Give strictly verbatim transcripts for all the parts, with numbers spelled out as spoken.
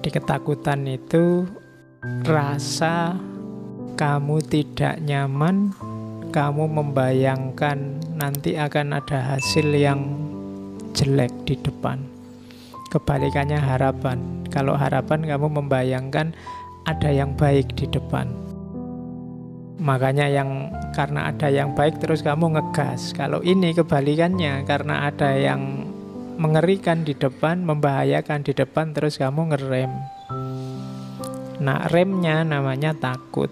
Jadi ketakutan itu rasa kamu tidak nyaman, kamu membayangkan nanti akan ada hasil yang jelek di depan. Kebalikannya harapan. Kalau harapan kamu membayangkan ada yang baik di depan. Makanya yang karena ada yang baik terus kamu ngegas. Kalau ini kebalikannya, karena ada yang mengerikan di depan, membahayakan di depan, terus kamu ngerem. Nah, remnya namanya takut.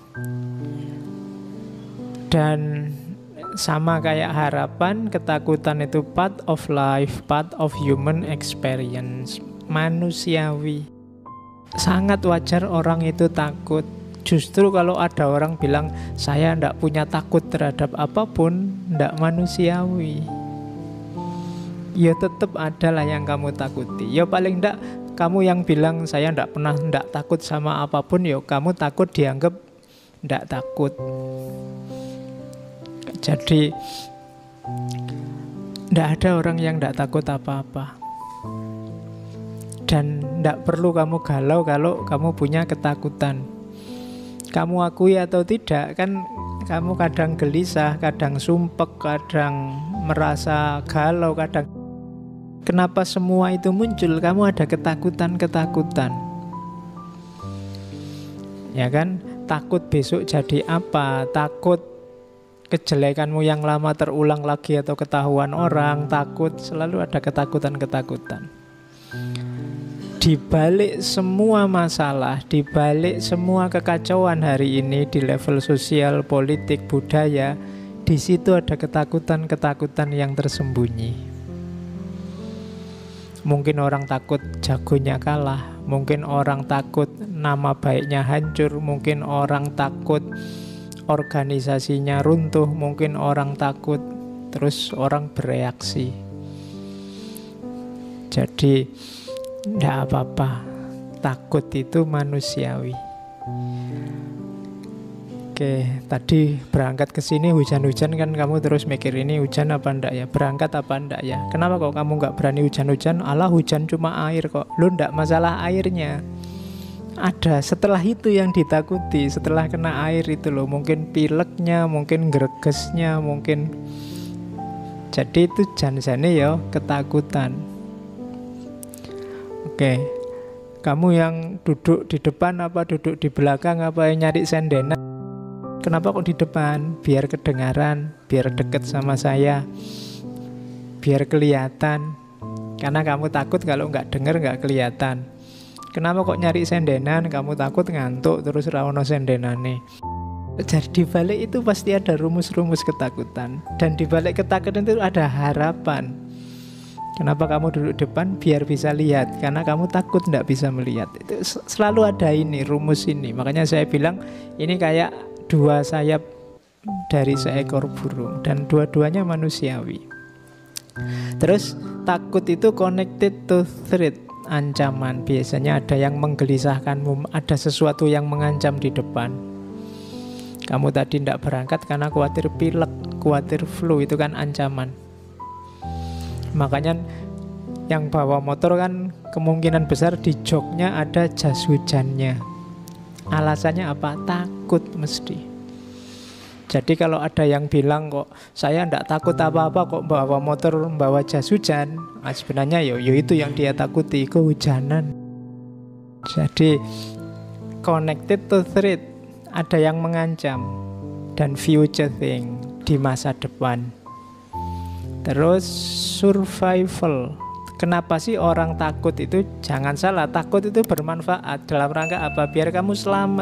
Dan sama kayak harapan, ketakutan itu part of life, part of human experience, manusiawi. Sangat wajar orang itu takut. Justru kalau ada orang bilang saya tidak punya takut terhadap apapun, tidak manusiawi. Ya tetap ada lah yang kamu takuti. Ya paling tidak kamu yang bilang saya tidak pernah tidak takut sama apapun, ya kamu takut dianggap tidak takut. Jadi tidak ada orang yang tidak takut apa-apa. Dan tidak perlu kamu galau kalau kamu punya ketakutan. Kamu akui atau tidak, kan kamu kadang gelisah, kadang sumpek, kadang merasa galau, kadang. Kenapa semua itu muncul? Kamu ada ketakutan-ketakutan. Ya kan? Takut besok jadi apa? Takut kejelekanmu yang lama terulang lagi atau ketahuan orang. Takut, selalu ada ketakutan-ketakutan. Di balik semua masalah, di balik semua kekacauan hari ini di level sosial, politik, budaya, di situ ada ketakutan-ketakutan yang tersembunyi. Mungkin orang takut jagonya kalah, mungkin orang takut nama baiknya hancur, mungkin orang takut organisasinya runtuh, mungkin orang takut, terus orang bereaksi. Jadi tidak apa-apa, takut itu manusiawi. Oke, tadi berangkat ke sini hujan-hujan kan kamu terus mikir ini hujan apa enggak ya, berangkat apa enggak ya. Kenapa kok kamu nggak berani hujan-hujan? Alah hujan cuma air kok. Lu enggak masalah airnya. Ada setelah itu yang ditakuti, setelah kena air itu loh. Mungkin pileknya, mungkin gregesnya, mungkin. Jadi itu jan-jane ya ketakutan. Oke, kamu yang duduk di depan apa duduk di belakang apa yang nyari sendenan? Kenapa kok di depan? Biar kedengaran, biar deket sama saya, biar kelihatan. Karena kamu takut kalau nggak denger nggak kelihatan. Kenapa kok nyari sendenan? Kamu takut ngantuk terus ra ono sendenane. Jadi di balik itu pasti ada rumus-rumus ketakutan. Dan di balik ketakutan itu ada harapan. Kenapa kamu duduk depan? Biar bisa lihat. Karena kamu takut tidak bisa melihat. Itu selalu ada ini, rumus ini. Makanya saya bilang ini kayak dua sayap dari seekor burung. Dan dua-duanya manusiawi. Terus takut itu connected to threat, ancaman. Biasanya ada yang menggelisahkanmu, ada sesuatu yang mengancam di depan. Kamu tadi tidak berangkat karena khawatir pilek, khawatir flu, itu kan ancaman. Makanya yang bawa motor kan kemungkinan besar di joknya ada jas hujannya. Alasannya apa? Takut mesti. Jadi kalau ada yang bilang kok saya tidak takut apa-apa kok bawa motor bawa jas hujan, nah sebenarnya yo, yo itu yang dia takuti, kehujanan. Jadi connected to threat, ada yang mengancam, dan future thing, di masa depan. Terus survival. Kenapa sih orang takut itu? Jangan salah, takut itu bermanfaat. Dalam rangka apa? Biar kamu selamat.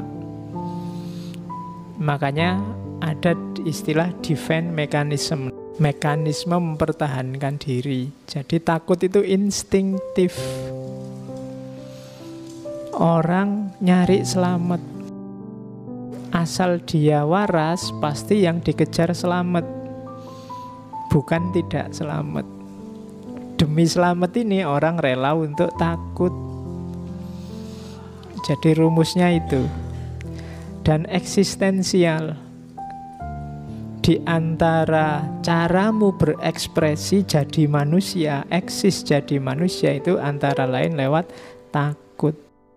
Makanya ada istilah defense mechanism, mekanisme mempertahankan diri. Jadi takut itu instinktif. Orang nyari selamat. Asal dia waras, pasti yang dikejar selamat, bukan tidak selamat. Demi selamat ini orang rela untuk takut. Jadi rumusnya itu. Dan eksistensial. Di antara caramu berekspresi jadi manusia, eksis jadi manusia itu antara lain lewat takut.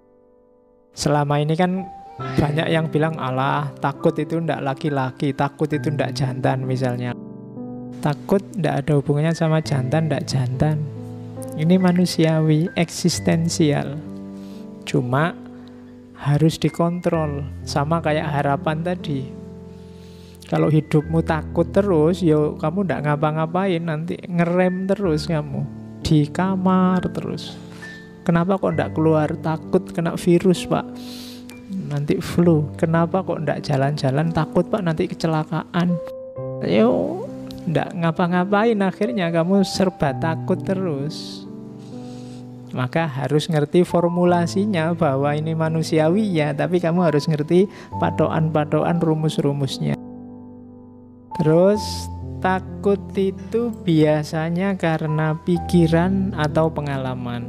Selama ini kan banyak yang bilang, alah takut itu ndak laki-laki, takut itu ndak jantan misalnya. Takut ndak ada hubungannya sama jantan, ndak jantan. Ini manusiawi, eksistensial. Cuma harus dikontrol. Sama kayak harapan tadi. Kalau hidupmu takut terus, yo kamu ndak ngapa-ngapain, nanti ngerem terus kamu di kamar terus. Kenapa kok ndak keluar? Takut kena virus, Pak. Nanti flu. Kenapa kok ndak jalan-jalan? Takut, Pak, nanti kecelakaan. Yo ndak ngapa-ngapain, akhirnya kamu serba takut terus. Maka harus ngerti formulasinya bahwa ini manusiawi ya, tapi kamu harus ngerti patokan-patokan, rumus-rumusnya. Terus takut itu biasanya karena pikiran atau pengalaman.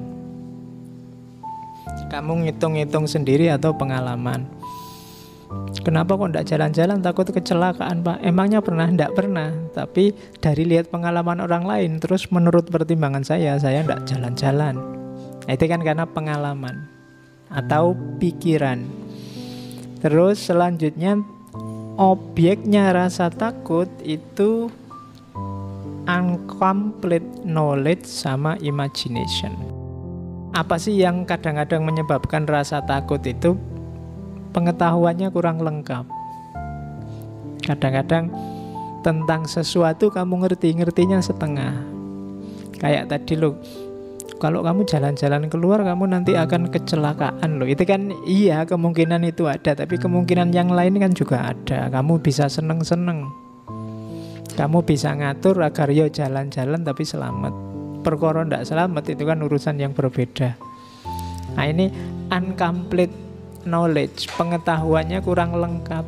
Kamu ngitung-ngitung sendiri atau pengalaman. Kenapa kok enggak jalan-jalan? Takut kecelakaan, Pak. Emangnya pernah? Enggak pernah. Tapi dari lihat pengalaman orang lain, terus menurut pertimbangan saya, saya enggak jalan-jalan. Nah, itu kan karena pengalaman atau pikiran. Terus selanjutnya, objeknya rasa takut itu incomplete knowledge sama imagination. Apa sih yang kadang-kadang menyebabkan rasa takut itu? Pengetahuannya kurang lengkap. Kadang-kadang tentang sesuatu kamu ngerti-ngertinya setengah. Kayak tadi loh, kalau kamu jalan-jalan keluar kamu nanti akan kecelakaan loh. Itu kan iya, kemungkinan itu ada, tapi kemungkinan yang lain kan juga ada. Kamu bisa seneng-seneng, kamu bisa ngatur agar yo jalan-jalan tapi selamat. Perkara ndak selamat itu kan urusan yang berbeda. Nah, ini incomplete knowledge, pengetahuannya kurang lengkap.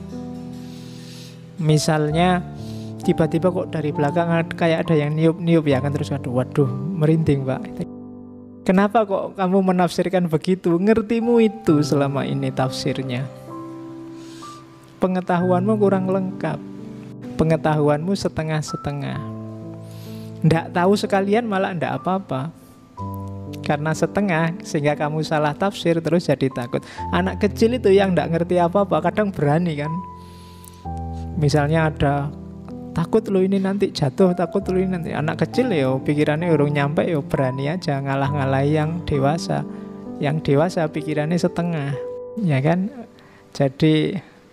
Misalnya tiba-tiba kok dari belakang kayak ada yang niup-niup ya kan, terus waduh, waduh merinding, Pak. Kenapa kok kamu menafsirkan begitu? Ngertimu itu selama ini tafsirnya. Pengetahuanmu kurang lengkap. Pengetahuanmu setengah-setengah. Ndak tahu sekalian malah ndak apa-apa. Karena setengah sehingga kamu salah tafsir terus jadi takut. Anak kecil itu yang ndak ngerti apa-apa kadang berani kan. Misalnya ada takut lo ini nanti jatuh, takut lo ini nanti. Anak kecil ya pikirannya urung nyampe ya berani aja ngalah-ngalahi yang dewasa. Yang dewasa pikirannya setengah, ya kan? Jadi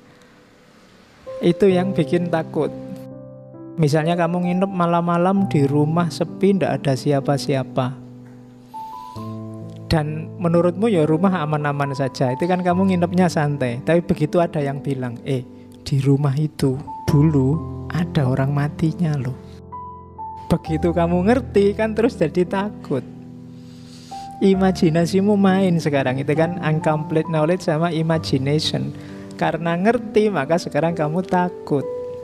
itu yang bikin takut. Misalnya kamu nginep malam-malam di rumah sepi, ndak ada siapa-siapa. Dan menurutmu ya rumah aman-aman saja. Itu kan kamu nginepnya santai. Tapi begitu ada yang bilang, eh di rumah itu dulu ada orang matinya loh. Begitu kamu ngerti kan terus jadi takut. Imajinasimu main sekarang. Itu kan incomplete knowledge sama imagination. Karena ngerti maka sekarang kamu takut.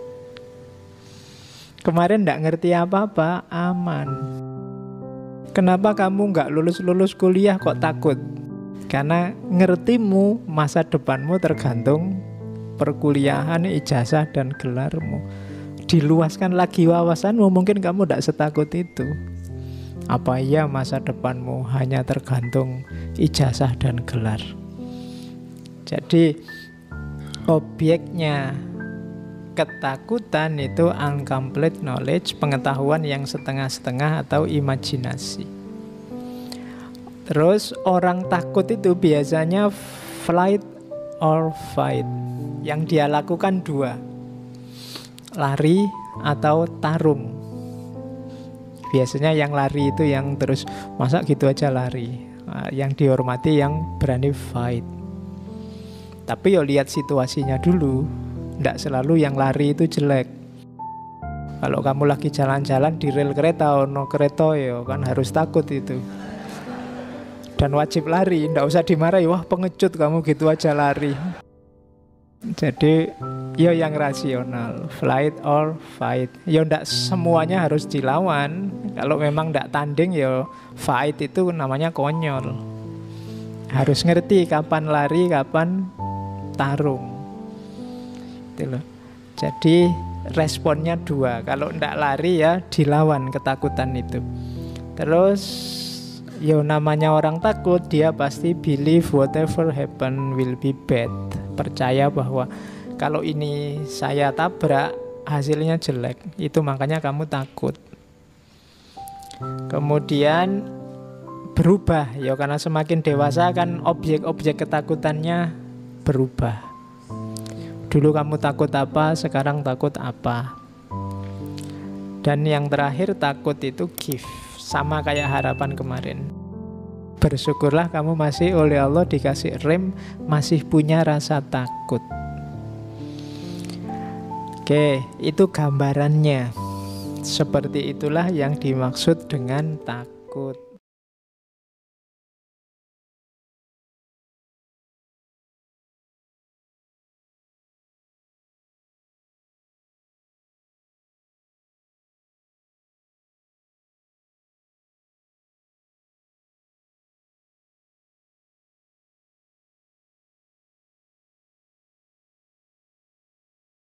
Kemarin nggak ngerti apa-apa, aman. Kenapa kamu nggak lulus-lulus kuliah kok takut? Karena ngertimu masa depanmu tergantung perkuliahan, ijazah, dan gelarmu. Diluaskan lagi wawasanmu, mungkin kamu nggak setakut itu. Apa iya masa depanmu hanya tergantung ijazah dan gelar? Jadi objeknya ketakutan itu incomplete knowledge, pengetahuan yang setengah-setengah atau imajinasi. Terus orang takut itu biasanya flight or fight. Yang dia lakukan dua, lari atau tarung. Biasanya yang lari itu yang terus masa gitu aja lari. Yang dihormati yang berani fight. Tapi yo lihat situasinya dulu. Tidak selalu yang lari itu jelek. Kalau kamu lagi jalan-jalan di rel kereta, ono kereta ya kan harus takut itu. Dan wajib lari, tidak usah dimarahi, wah pengecut kamu gitu aja lari. Jadi ya yang rasional, flight or fight. Ya tidak semuanya harus dilawan. Kalau memang tidak tanding ya fight itu namanya konyol. Harus ngerti kapan lari, kapan tarung. Gitu loh. Jadi responnya dua. Kalau ndak lari ya dilawan ketakutan itu. Terus Yo namanya orang takut, dia pasti believe whatever happen will be bad. Percaya bahwa kalau ini saya tabrak hasilnya jelek. Itu makanya kamu takut. Kemudian berubah, ya karena semakin dewasa kan objek-objek ketakutannya berubah. Dulu kamu takut apa, sekarang takut apa. Dan yang terakhir, takut itu gift. Sama kayak harapan kemarin. Bersyukurlah kamu masih oleh Allah dikasih rem, masih punya rasa takut. Oke, itu gambarannya. Seperti itulah yang dimaksud dengan takut.